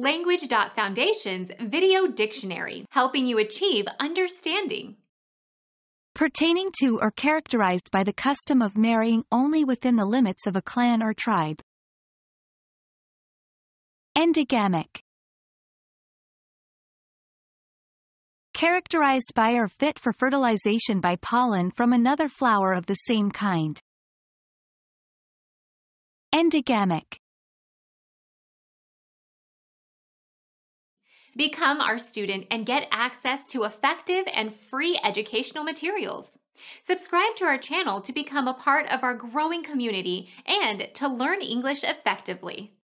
Language.Foundation's Video Dictionary, helping you achieve understanding. Pertaining to or characterized by the custom of marrying only within the limits of a clan or tribe. Endogamic. Characterized by or fit for fertilization by pollen from another flower of the same kind. Endogamic. Become our student and get access to effective and free educational materials. Subscribe to our channel to become a part of our growing community and to learn English effectively.